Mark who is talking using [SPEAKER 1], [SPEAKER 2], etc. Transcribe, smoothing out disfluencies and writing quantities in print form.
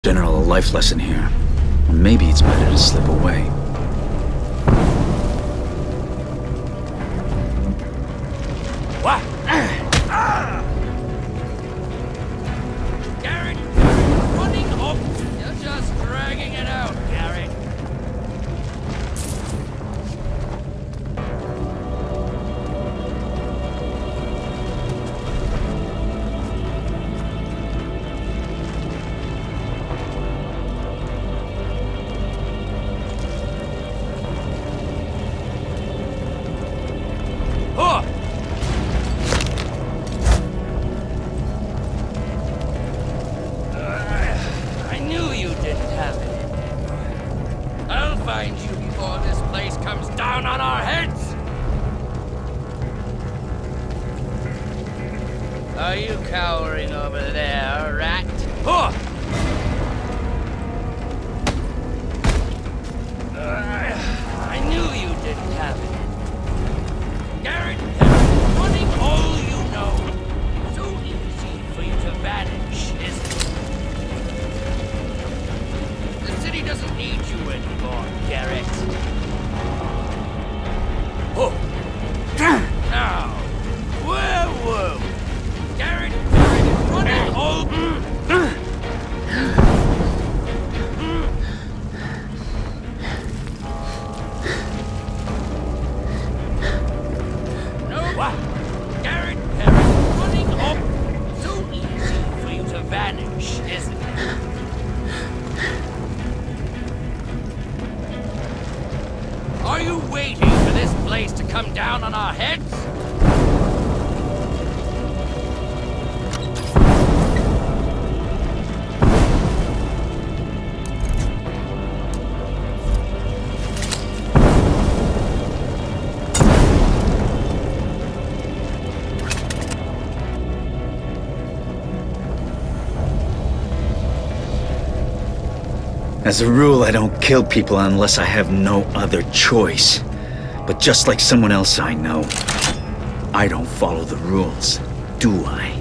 [SPEAKER 1] General a life lesson here. Or maybe it's better to slip away.
[SPEAKER 2] What? Garrett! Running off! You're just dragging it out, Garrett. I knew you didn't have it. I'll find you before this place comes down on our heads! Are you cowering over there, rat? I knew you didn't have it. Garrett, running all you know. So easy for you to vanish, isn't it? The city doesn't need you anymore, Garrett. Now, where were we? Garrett, running all... Garrett, running up. So easy for you to vanish, isn't it? Are you waiting for this place to come down on our heads?
[SPEAKER 1] As a rule, I don't kill people unless I have no other choice. But just like someone else I know, I don't follow the rules, do I?